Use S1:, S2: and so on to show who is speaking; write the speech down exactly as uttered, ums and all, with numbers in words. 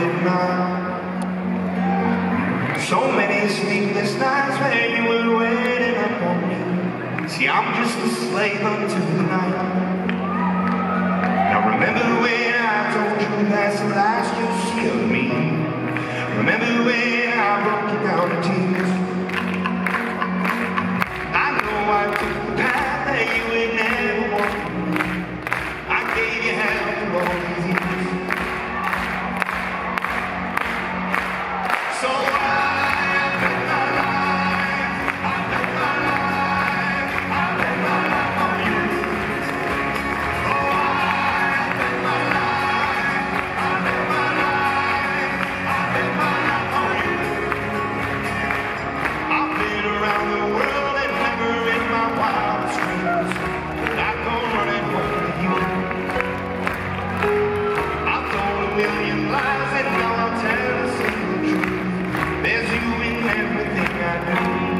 S1: hundred miles. So many sleepless nights where you were waiting up on me. See, I'm just a slave unto the night. Now remember when I told you that's the last you'll see of me. Remember when I broke you down to tears. I know I took the path that you would never walk. I gave you hell for all these years. So I bet my life, I bet my life, I bet my life on you. Oh, I bet my life, I bet my life, I bet my life on you. I've been around the world and never in my wildest dreams but I go running home to you. I've told a million lies and now I'll tell a single truth. There's you in everything I do.